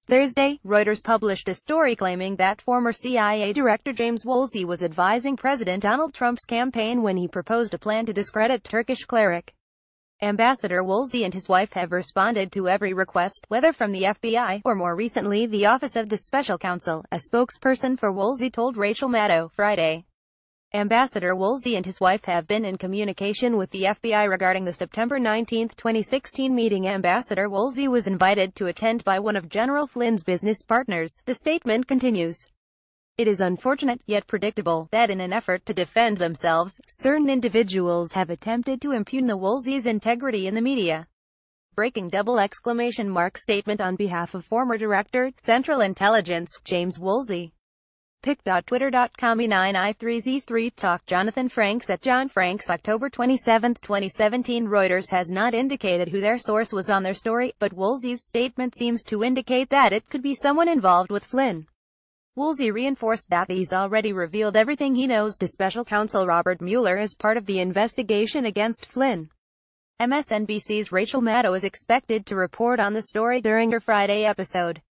Thursday, Reuters published a story claiming that former CIA Director James Woolsey was advising President Donald Trump's campaign when he proposed a plan to discredit Turkish cleric. Ambassador Woolsey and his wife have responded to every request, whether from the FBI, or more recently the Office of the Special Counsel, a spokesperson for Woolsey told Rachel Maddow Friday. Ambassador Woolsey and his wife have been in communication with the FBI regarding the September 19, 2016 meeting. Ambassador Woolsey was invited to attend by one of General Flynn's business partners. The statement continues. It is unfortunate, yet predictable, that in an effort to defend themselves, certain individuals have attempted to impugn the Woolsey's integrity in the media. Breaking statement on behalf of former Director, Central Intelligence, James Woolsey. Pic.twitter.com E9I3Z3 Talk Jonathan Franks at John Franks October 27, 2017 Reuters has not indicated who their source was on their story, but Woolsey's statement seems to indicate that it could be someone involved with Flynn. Woolsey reinforced that he's already revealed everything he knows to Special Counsel Robert Mueller as part of the investigation against Flynn. MSNBC's Rachel Maddow is expected to report on the story during her Friday episode.